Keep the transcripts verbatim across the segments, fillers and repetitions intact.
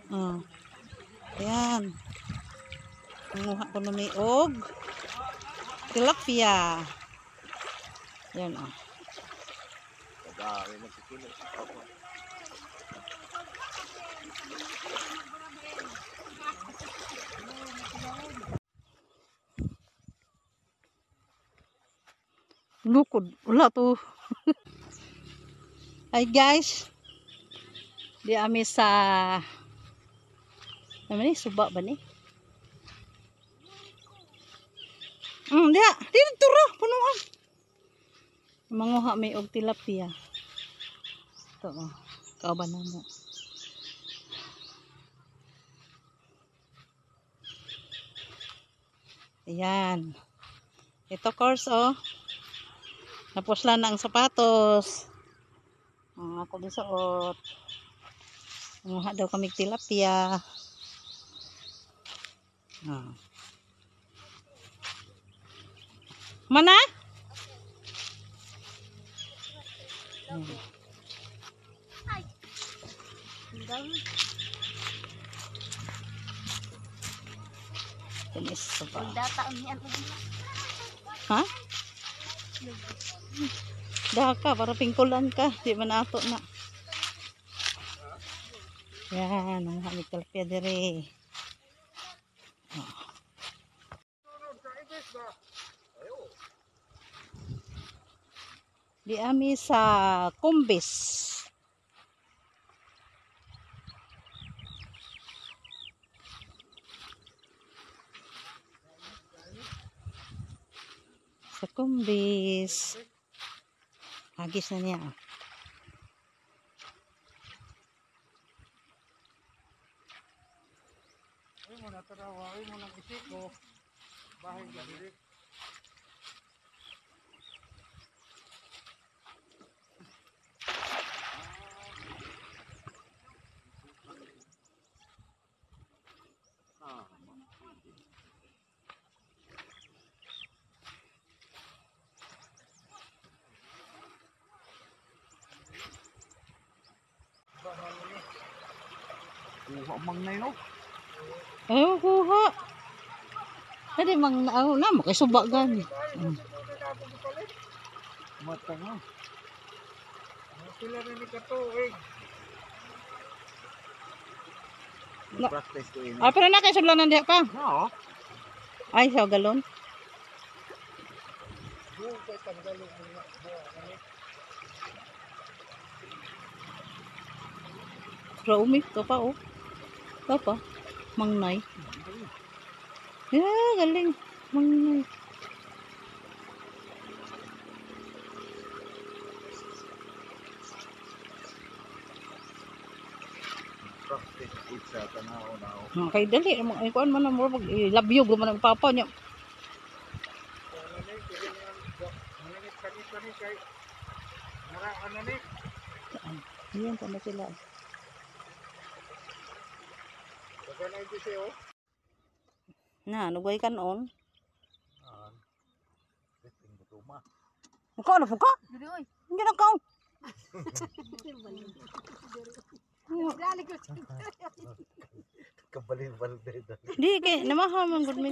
Oh. Ayan. Nanguha ko na may og tilapia. Ayan oh. Lukod. Wala to. Hi guys. Di ami sa ano ni suba ba ni? Hmm, dia. Dito ra punuan. Manguha may og tilapia. Ito oh. Kauban na mo. Ayan. Ito course oh. Napuslan na ang sapatos. Ang ako disuot. Manguha daw kami tilapia. Ah. Mana? Hmm. Tinis sa ba? Ha? Daka para pingkulan ka, di man ato na. Yan, ang hamig tilapia dire. Oh. Di ami sa Kumbis. Sa Kumbis. Hagis na niya. Ay mo na tarawa, ay mo nang isiko. Bahay diri. Kuha mang nay no. Eh, kuha. Tadi mang ano na makisuba gani. Hmm. Matang no. Sila na ni katuig. Na- Practice ko ini. Ah, pero na kay sudlanan diha pa. No. Ay, sa galon. Yo kay tanggalon mo na. Raumi to pa oh. To pa. Mangnay. Yeah, galing. Mangnay. Practice it sa tanaw na. Ah, kay dali mo ay kuan man mo pag labyog man ang papa niya. Ano ni kaya nga manit kanit kanit kay mara ano ni Ayan pa na sila. baka na ito siya oh. Na, nugay kanon. Ah. Biting butuma. Ko na fuka? Dili oy. Hindi na kaon. Kabalik-balik dito. Di kay namaha man gud mi.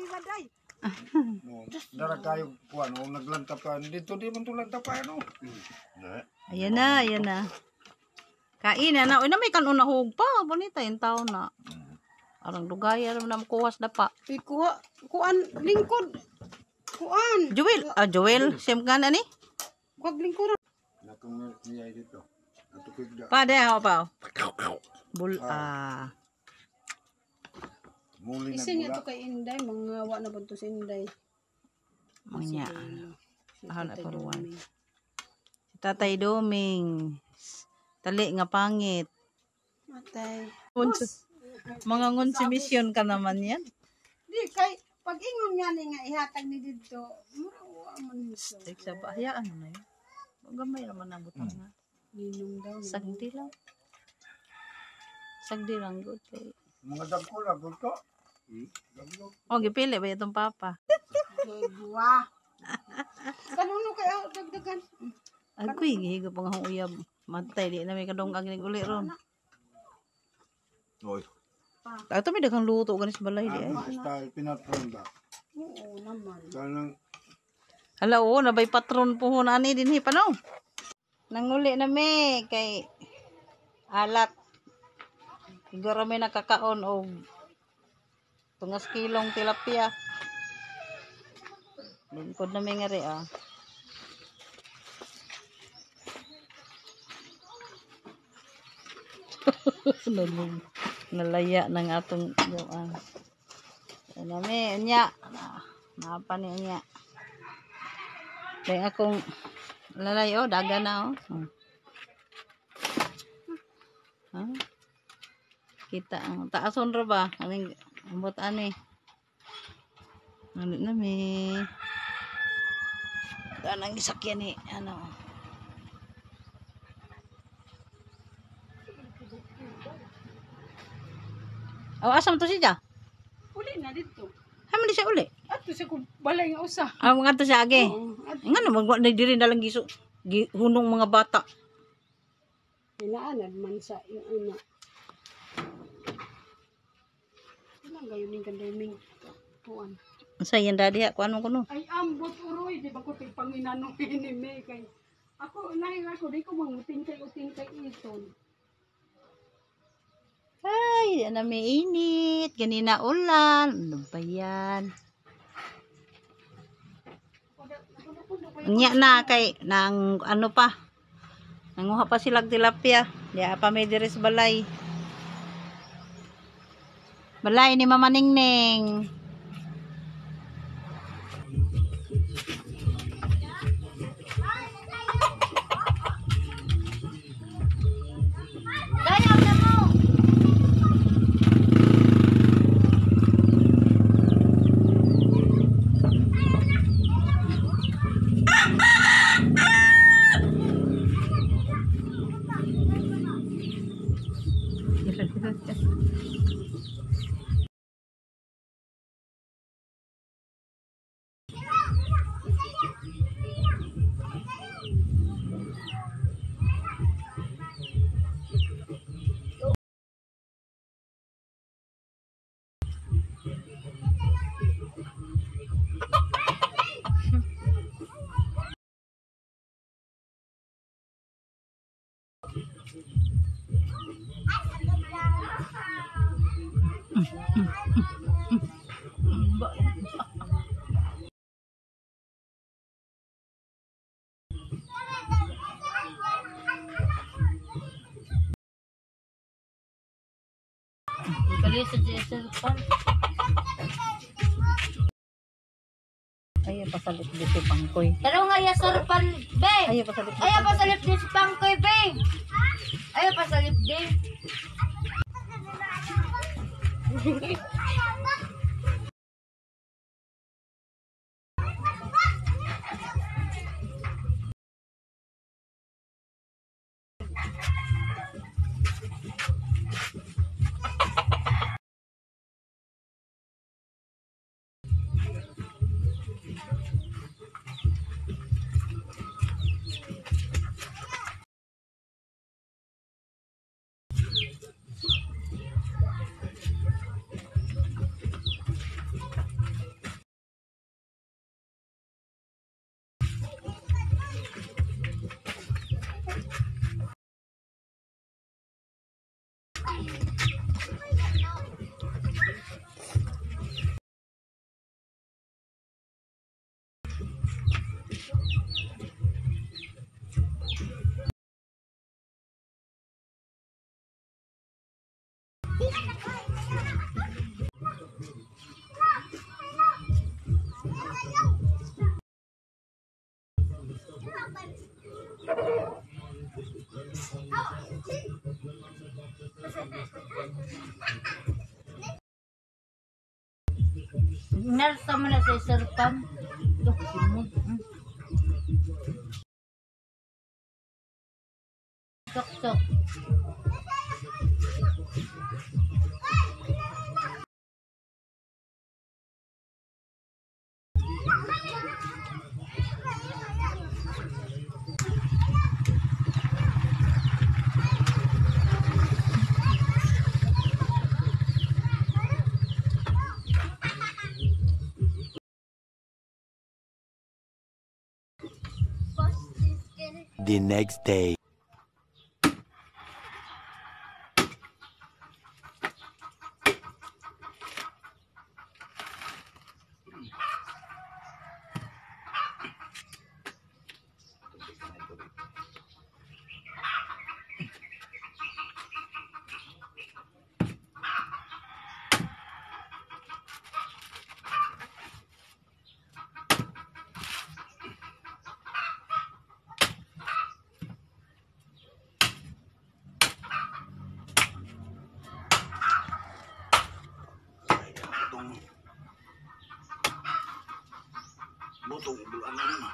Dara kayo kuan oh naglantap ka dito di man tulantap pa ano. Ayan na, ayan na. Kain na na. Uy, na may kanon na hug pa. Bonita yung tao na. Arang dugay aram na kuwas dapa. Kuha, kuan lingkod. Kuan. Joel, ah Joel, siyem ka na ni. Kuag lingkod. Nakong niya dito. Ato kigda. Pa de ako pa. Bul ah. Muli na Isin nga gula. to kay Inday, mga wa na bunto si Inday. Manya. Si Ah, na Tatay paruwan. Doming. Tatay Doming. Tali nga pangit. Matay. Ngunsi- Mga ngunsi mission ka naman yan. Di kay pag ingon nga ni nga ihatag ni didto, mura wa man nito. Tek sa bahayaan mo na yun. Gamay naman ang butang na. Ninong daw. Sagdi lang. Sagdi lang good. Kay. Mga dagko lang gusto. Dagko. Oh, gipili ba itong papa? Buwa. Kanuno kay oh, dagdagan. Agoy, gihigop ang uyab. Matay, di na may kadong ang uli ron. Oy. Ato may daghang luto ganis balay di ay. Ang style pinatron ba? Oo naman. Kanang Hala oo, nabay patron po ani dinhi pa no. Nanguli na me kay alat. Siguro may nakakaon og tungas kilong tilapia. Lingkod na may ngari ah. Nalung nalaya ng atong joan. Ano me nya. Napa ni nya. Dahil akong lalay oh daga na oh. Hmm. Ha? Kita ang taason ra ba? Aning ambot ani. Ano na me. Kanang gisakyan ni ano. Oh, asam to siya? Uli na dito. Haman di siya uli. Ato siya kung balay nga usa. Ah, mga to siya age. Oo, ato. Nga naman na diri na lang giso. Gi, hunong mga bata. Hinaanad man sa yung una. Ilang gayon yung kandaming kuan. Sa yan daddy ha, kuano kuno. Ay ambot uroy, di ba ko tig panginanong inime kay ako lahi ako di ko manguting kay uting kay iton. Ay, yan na may init. Ganina ulan. Ano ba yan? Nya na kay nang ano pa. Nanguha pa sila tilapia. Di pa may diris balay. Balay ni Mama Ningning. Kali sa Jesselpan. Ay, pasalit dito si Pangkoy. Pero nga ya sarpan, be. Ay, pasalit dito. Ayaw pasalip din si Pangkoy, be. Ayaw pasalip din. Narsa mo na sa sarpan. Dok, simod. Sok, sok. the next day. Botong bulan na.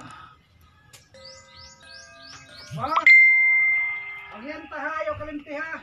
Ma, ayan tahayo kalimti ha.